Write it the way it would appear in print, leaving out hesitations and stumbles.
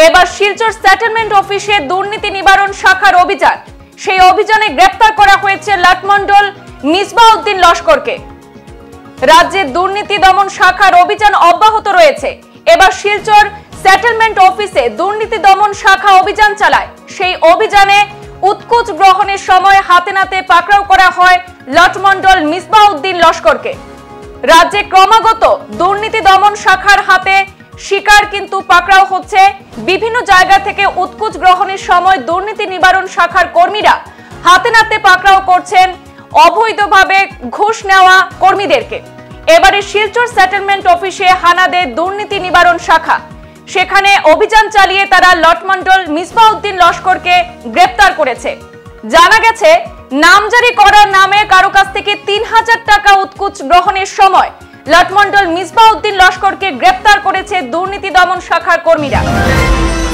এবার শিলচর সেটেলমেন্ট অফিসে দুর্নীতি নিবারণ শাখার অভিযান। সেই অভিযানে গ্রেপ্তার করা হয়েছে লাটমন্ডল মিসবাউদ্দিন লস্করকে। রাজ্যে দুর্নীতি দমন শাখার অভিযান অব্যাহত রয়েছে। এবার শিলচর সেটেলমেন্ট অফিসে দুর্নীতি দমন শাখা অভিযান চালায়। সেই অভিযানে উৎকোচ গ্রহণের সময় হাতে নাতে পাকড়াও করা হয় লাটমন্ডল মিসবাউদ্দিন লস্করকে। রাজ্যে ক্রমাগত দুর্নীতি দমন শাখার হাতে শিকার কিন্তু পাকড়াও হচ্ছে। বিভিন্ন জায়গা থেকে উৎকোচ গ্রহণের সময় দুর্নীতি নিবারণ শাখার কর্মীরা হাতে নাতে পাকড়াও করছেন অবৈধভাবে ঘুষ নেওয়া কর্মীদেরকে। এবারে শিলচর সেটেলমেন্ট অফিসে হানা দেয় দুর্নীতি নিবারণ শাখা। সেখানে অভিযান চালিয়ে তারা লাটমন্ডল মিসবাউদ্দিন লস্করকে গ্রেপ্তার করেছে। জানা গেছে, নামজারি করার নামে কারো কাছ থেকে ৩,০০০ টাকা উৎকোচ গ্রহণের সময় লাটমন্ডল মিসবাউদ্দিন লস্করকে গ্রেপ্তার করেছে দুর্নীতি দমন শাখার কর্মীরা।